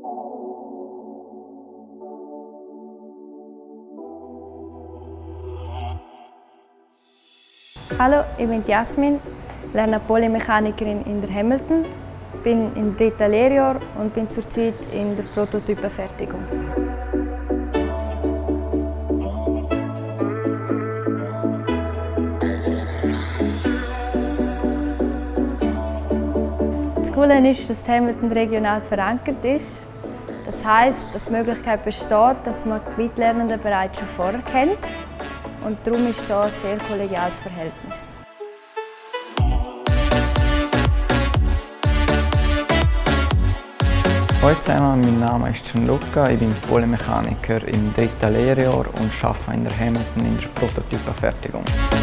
Hallo, ich bin Jasmin, lerne Polymechanikerin in der Hamilton, bin im 3. Lehrjahr und bin zurzeit in der Prototypenfertigung. Das Coole ist, dass Hamilton regional verankert ist. Das heisst, dass die Möglichkeit besteht, dass man die Mitlernenden bereits schon vorher kennt. Und darum ist hier ein sehr kollegiales Verhältnis. Hallo zusammen, mein Name ist Gianluca, ich bin Polymechaniker im 3. Lehrjahr und arbeite in der Hamilton in der Prototypenfertigung.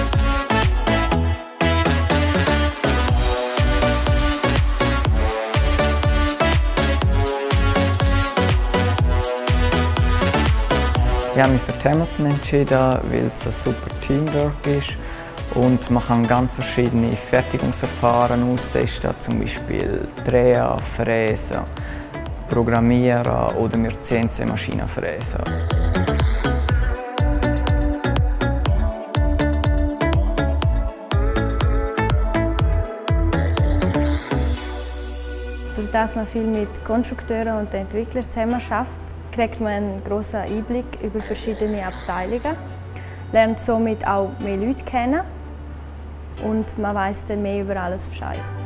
Ich habe mich für die Hamilton entschieden, weil es ein super Teamwork ist und man kann ganz verschiedene Fertigungsverfahren austesten, zum Beispiel Drehen, Fräsen, Programmieren oder mit CNC-Maschinen fräsen. Durch das man viel mit Konstrukteuren und Entwicklern zusammenarbeitet, kriegt man einen grossen Einblick über verschiedene Abteilungen, lernt somit auch mehr Leute kennen und man weiss dann mehr über alles Bescheid.